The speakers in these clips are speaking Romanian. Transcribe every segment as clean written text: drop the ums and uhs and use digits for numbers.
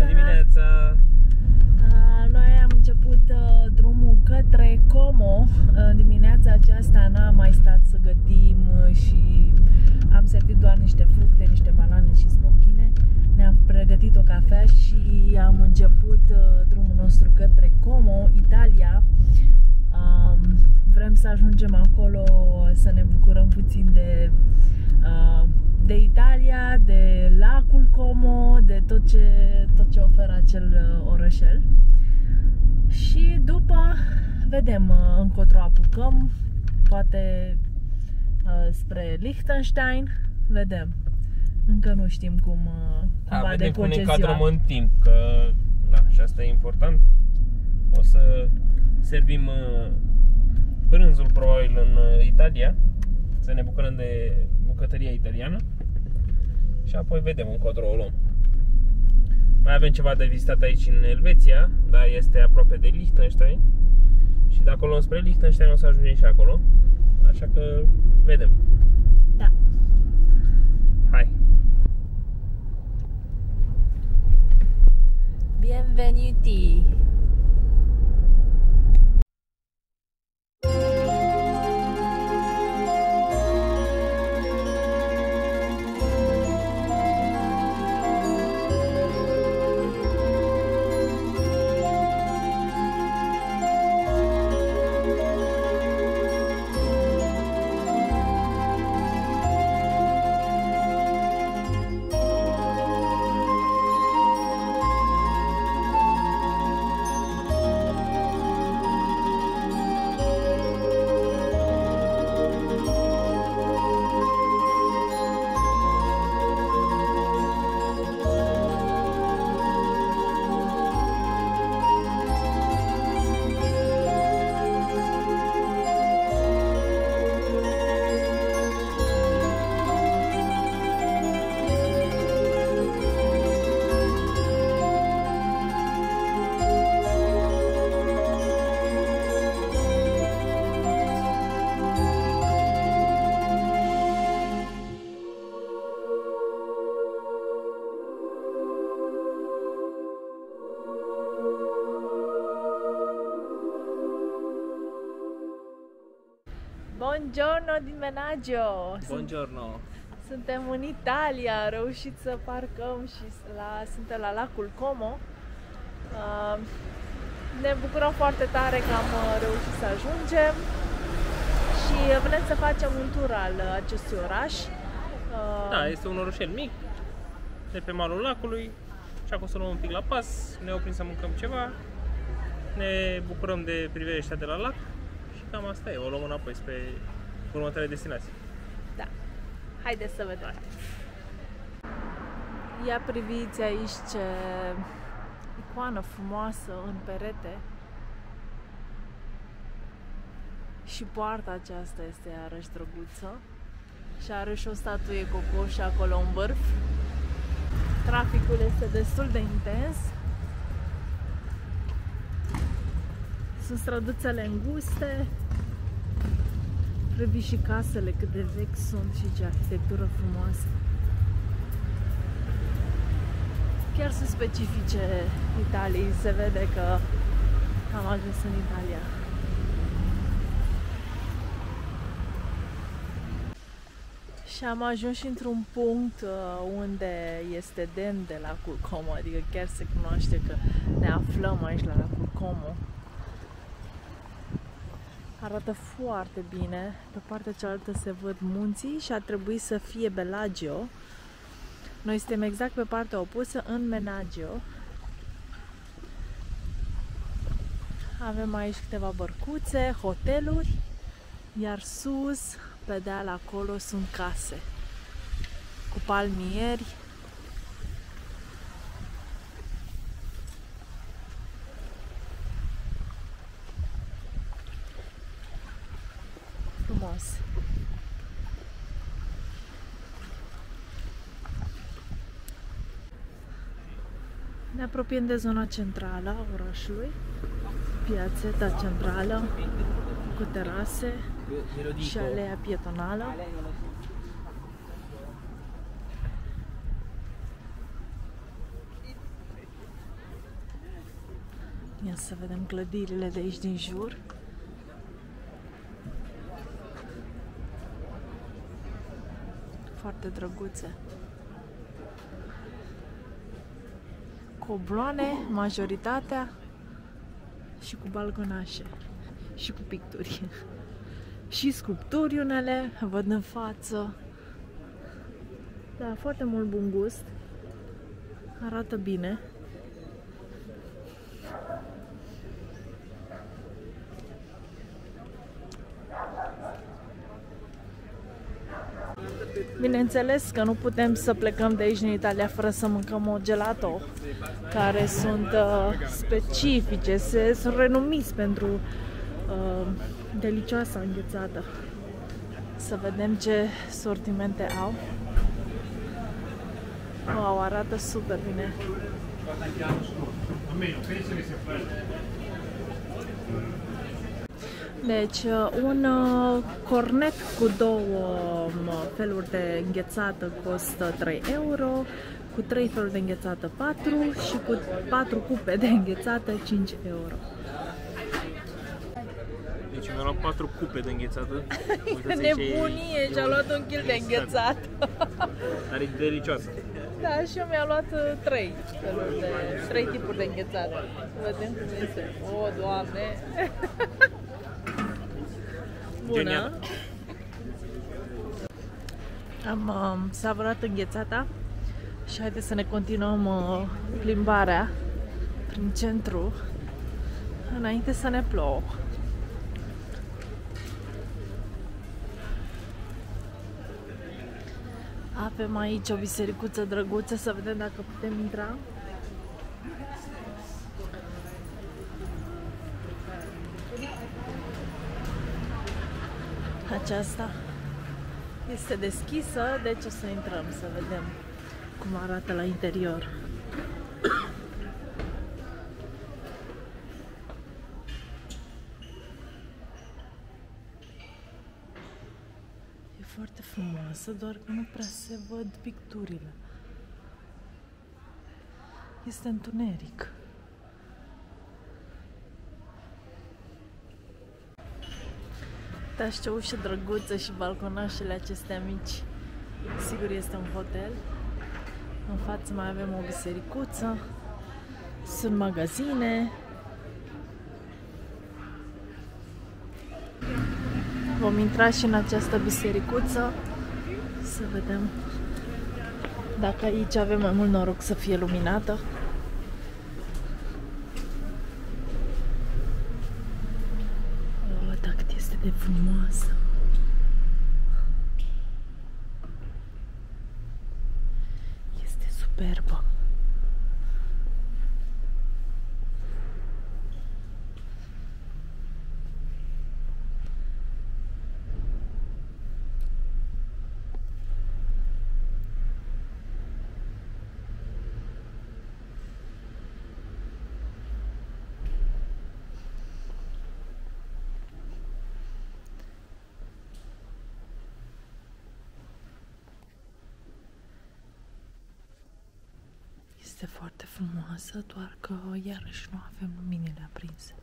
dimineața! Bună dimineața! Noi am început drumul către Como. Dimineața aceasta n-am mai stat să gătim și am servit doar niște fructe, niște banane și smochine. Ne-am pregătit o cafea și am început drumul nostru către Como, Italia. Vrem să ajungem acolo să ne bucurăm puțin de Italia, de lacul Como, de tot ce oferă acel orășel. Și după vedem încotro apucăm, poate spre Liechtenstein, vedem. Încă nu știm cum va decurge ziua. Vedem cum ne încadrăm în timp, că și asta e important. O să servim prânzul probabil în Italia, să ne bucurăm de bucătăria italiană și apoi vedem încotro o luăm. Mai avem ceva de vizitat aici în Elveția, dar este aproape de Liechtenstein și de acolo spre Liechtenstein o să ajungem și acolo, așa că vedem. Da. Hai! Bienvenuti! Buongiorno din Menaggio! Buongiorno! Suntem în Italia, am reușit să parcăm și suntem la lacul Como. Ne bucurăm foarte tare că am reușit să ajungem și vrem să facem un tur al acestui oraș. Da, este un orășel mic, de pe malul lacului și acum să luăm un pic la pas, ne oprim să mâncăm ceva, ne bucurăm de priveliștea de la lac. Cam asta e, o luăm înapoi spre următoarea destinație. Da. Haideți să vedem. Ia priviți aici ce icoană frumoasă în perete. Și poarta aceasta este iarăși drăguță. Și are și o statuie cocoș acolo în vârf. Traficul este destul de intens. Sunt străduțele înguste. Privi și casele cât de vechi sunt și ce arhitectură frumoasă. Chiar sunt specifice Italiei, se vede că am ajuns în Italia. Și am ajuns și într-un punct unde este demn de lacul Como, adică chiar se cunoaște că ne aflăm aici la lacul Como. Arată foarte bine, pe partea cealaltă se văd munții și ar trebui să fie Bellagio. Noi suntem exact pe partea opusă, în Menaggio. Avem aici câteva bărcuțe, hoteluri, iar sus, pe deal acolo, sunt case cu palmieri. Frumos. Ne apropiem de zona centrală a orașului, piațeta centrală cu terase și alea pietonală. Ia să vedem clădirile de aici din jur. Foarte drăguțe. Cobloane, majoritatea, și cu balconașe și cu picturi. Și sculpturi unele, văd în față. Da, foarte mult bun gust. Arată bine. Bineînțeles că nu putem să plecăm de aici în Italia fără să mâncăm o gelato, care sunt specifice, sunt renumiți pentru delicioasa înghețată. Să vedem ce sortimente au. Wow, arată super bine. Deci, un cornet cu 2 feluri de înghețată costă 3 euro, cu 3 feluri de înghețată 4 și cu 4 cupe de înghețată 5 euro. Deci mi-am luat 4 cupe de înghețată. E nebunie, și-a luat un kil de înghețată. Dar e delicioasă. Da, și eu mi-am luat 3 tipuri de înghețată. Vedem cum este. O, Doamne! Bună! Am savurat înghețata și haideți să ne continuăm plimbarea prin centru înainte să ne plouă. Avem aici o bisericuță drăguță, să vedem dacă putem intra. Aceasta este deschisă, deci o să intrăm să vedem cum arată la interior. E foarte frumoasă, doar că nu prea se văd picturile. Este întuneric. Uitați ce ușă drăguță și balconașele acestea mici. Sigur este un hotel. În față mai avem o bisericuță. Sunt magazine. Vom intra și în această bisericuță să vedem dacă aici avem mai mult noroc să fie luminată. De frumoasă. Este superbă. Este foarte frumoasă, doar că iarăși nu avem luminile aprinse.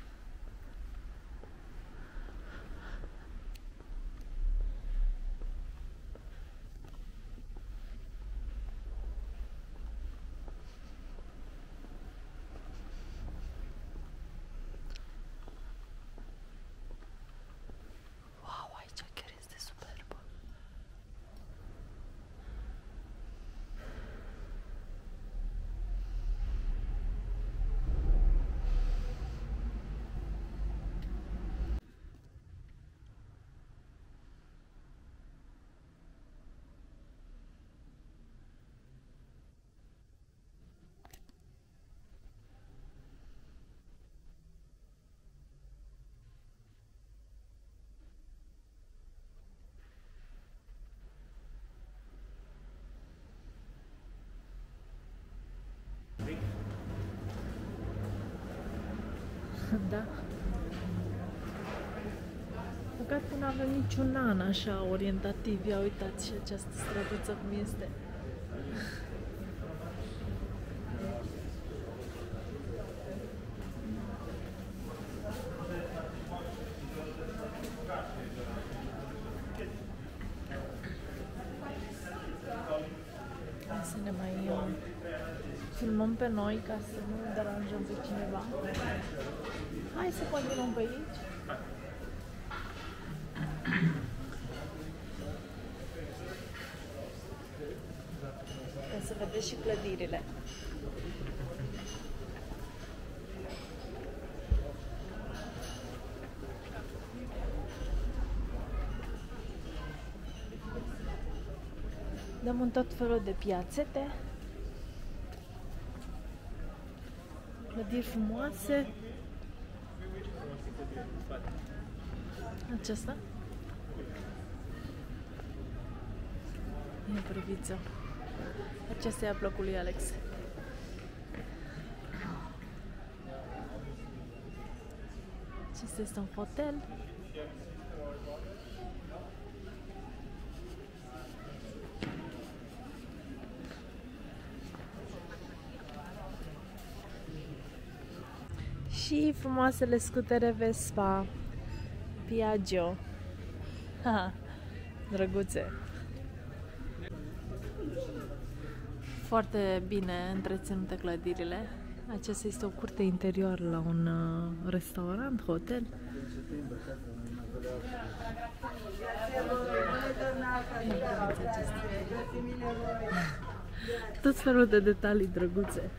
Wow, aici chiar este superbă. Da. Păcat că nu avem niciun an așa orientativ. Ia uitați și această străduță cum este. filmăm pe noi ca să nu deranjăm pe cineva. Hai să continuăm pe aici. Ca să vedeți și clădirile. Dăm în tot felul de piațete, clădiri frumoase. Aceasta? E priviță. Aceasta e a placul lui Alex. Acesta este un hotel. Și frumoasele scutere Vespa Piaggio. Ha, drăguțe. Foarte bine întreținute clădirile. Aceasta este o curte interioară la un restaurant, hotel. Tot felul de detalii drăguțe.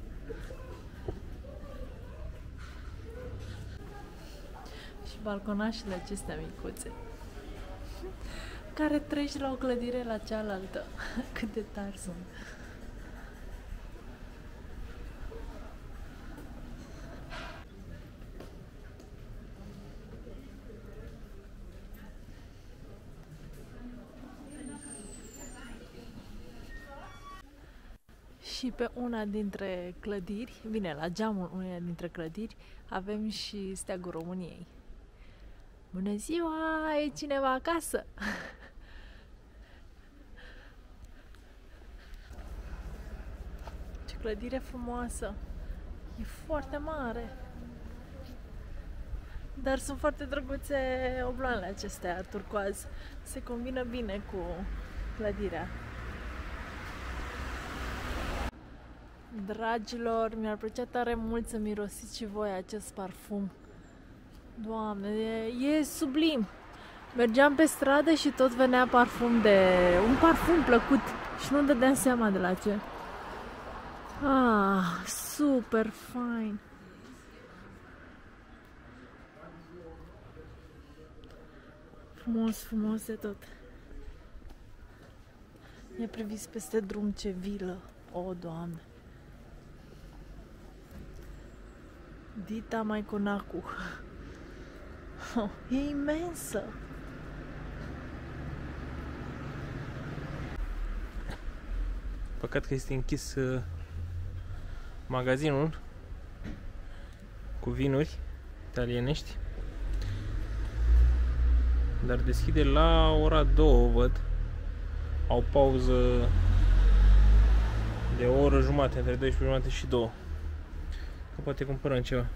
Și balconașele acestea micuțe, care treci la o clădire la cealaltă. Cât de tari sunt. Și pe una dintre clădiri, bine, la geamul unei dintre clădiri, avem și steagul României. Bună ziua! E cineva acasă? Ce clădire frumoasă! E foarte mare! Dar sunt foarte drăguțe obloanele acestea, turcoaz. Se combină bine cu clădirea. Dragilor, mi-ar plăcea tare mult să mirosiți și voi acest parfum. Doamne, e sublim. Mergeam pe stradă și tot venea parfum un parfum plăcut și nu dădeam seama de la ce. Ah, super fain. Frumos, frumos de tot. E privit peste drum, ce vilă. O, Doamne. Dita Maiconacu. Oh, e imensă. Păcat că este închis magazinul cu vinuri italienești. Dar deschide la ora 2, văd. Au pauză de o oră jumate, între 12:30 și 2. Că poate cumpărăm ceva.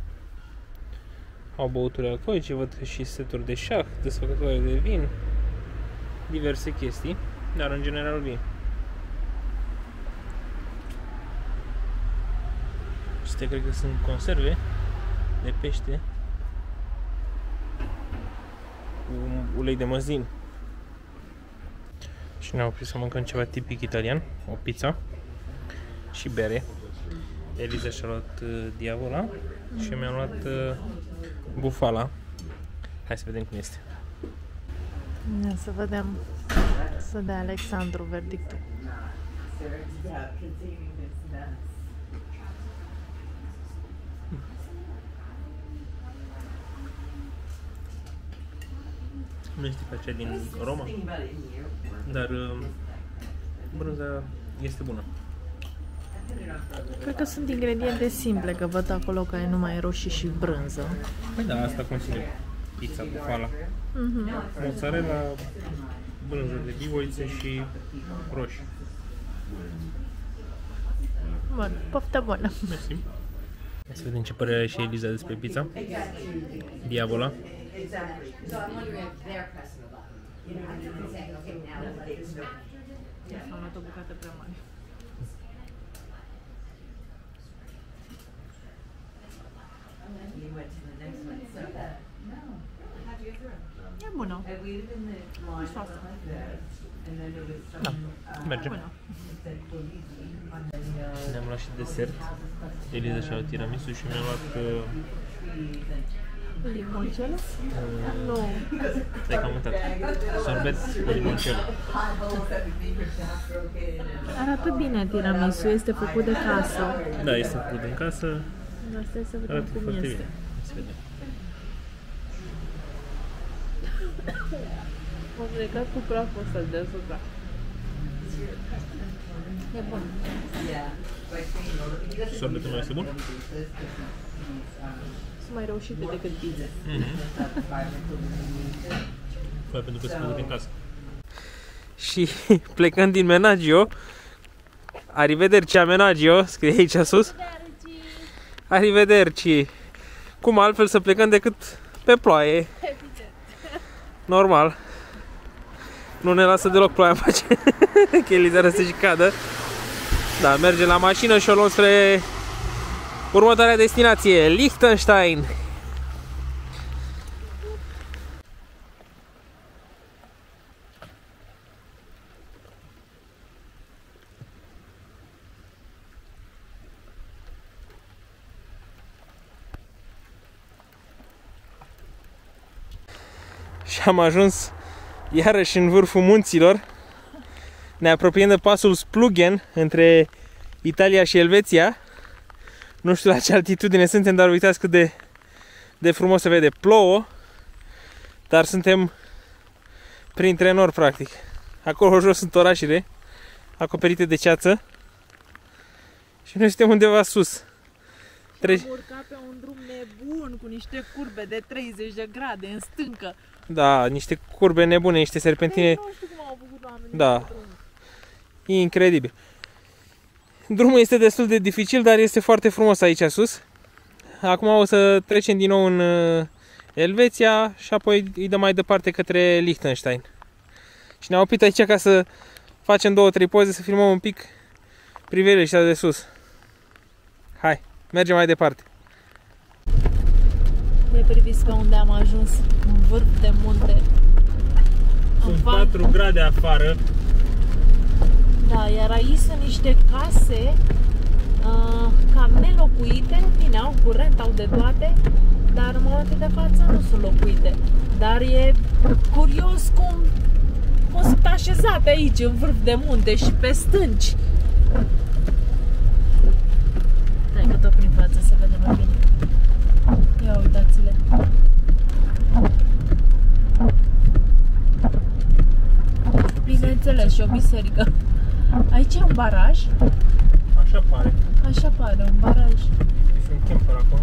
Au băuturi alcoolice, văd și seturi de șah, desfăcătoare de vin, diverse chestii, dar în general vin. Acestea cred că sunt conserve de pește cu ulei de măslin. Și ne-am oprit să mâncăm ceva tipic italian, o pizza și bere. Eliza și-a luat diavola și mi-am luat bufala. Hai să vedem cum este. Să vedem, să dea Alexandru verdictul. Nu este ca cea din Roma, dar brânza este bună. Cred că sunt ingrediente simple, că văd acolo că e numai roșii și brânză. Păi da, asta consider pizza bufala. Mozzarella, brânză de bivoițe și roșii. Bun, poftă bună! Mersi. Hai să vedem ce părere are și Eliza despre pizza. Diavola. Am luat o bucată prea mare. Da, merge. Ne-am luat și desert. Eliza și-a luat tiramisu și mi-a luat limoncello? Nu. Stai că am uitat. Sorbet cu limoncello. Arată bine tiramisu, este făcut de casă. Da, este făcut în casă. Dar stai să vedem Arată cum foarte este. bine. Să vedem. M-am plecat cu praful ăsta deasupra. E bun. Sorbetul meu este bun? Sunt mai reușite decât pizza. Păi, pentru că se făcut în casă. Și plecând din Menagio, arrivederci a Menagio, scrie aici sus. Arrivederci. Cum altfel să plecăm decât pe ploaie? Normal. Nu ne lasă deloc ploaia în pace. Că Eliza răsă și cadă. Da, mergem la mașină și o luăm spre următoarea destinație, Liechtenstein. Și am ajuns iarăși în vârful munților. Ne apropiem de pasul Splugen între Italia și Elveția. Nu știu la ce altitudine suntem, dar uitați cât de frumos se vede. Plouă, dar suntem printre nori, practic. Acolo jos sunt orașele acoperite de ceață și noi suntem undeva sus. Am urcat pe un drum nebun cu niște curbe de 30 de grade în stâncă. Da, niște curbe nebune, niște serpentine. Nu știu cum au făcut oamenii. Da, e incredibil. Drumul este destul de dificil, dar este foarte frumos aici sus. Acum o să trecem din nou în Elveția și apoi îi dăm mai departe către Liechtenstein. Și ne-am oprit aici ca să facem 2-3 poze, să filmăm un pic privirile ăștia de sus. Hai, mergem mai departe. E priviți pe unde am ajuns, în vârf de munte. Sunt 4 grade afară. Da, iar aici sunt niște case cam nelocuite, bine, au curent, au de toate, dar în momentul de față nu sunt locuite. Dar e curios cum sunt așezate aici, în vârf de munte și pe stânci. Hai că tot prin față se vede mai bine. Ia uitați-le. Bineînțeles, și o biserică. Aici e un baraj. Așa pare. Așa pare, un baraj. Este un camper acolo.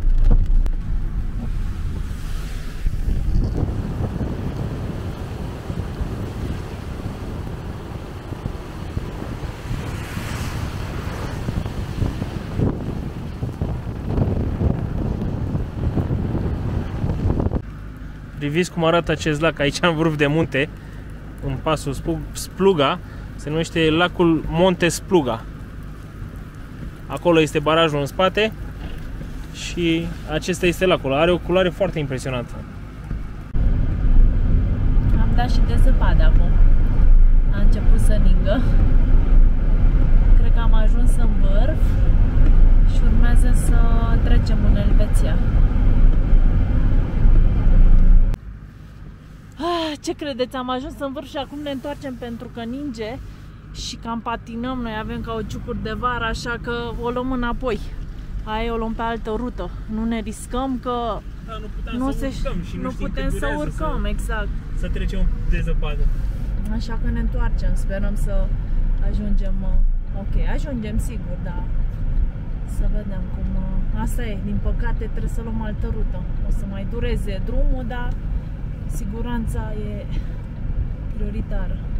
Priviți cum arată acest lac aici în vârf de munte, în pasul Spluga, se numește lacul Monte Spluga. Acolo este barajul în spate și acesta este lacul. Are o culoare foarte impresionantă. Am dat și de zăpadă acum. A început să ningă. Cred că am ajuns în vârf și urmează să trecem în Elveția. Ce credeți? Am ajuns în vârf și acum ne întoarcem pentru că ninge și cam patinăm. Noi avem cauciucuri de vară, așa că o luăm înapoi. Aia o luăm pe altă rută. Nu ne riscăm că da, nu putem să urcăm și nu putem să urcăm, exact. Să trecem de zăpadă. Așa că ne întoarcem. Sperăm să ajungem. Ok, ajungem sigur, dar să vedem cum. Asta e, din păcate trebuie să luăm altă rută. O să mai dureze drumul, dar siguranța e prioritară.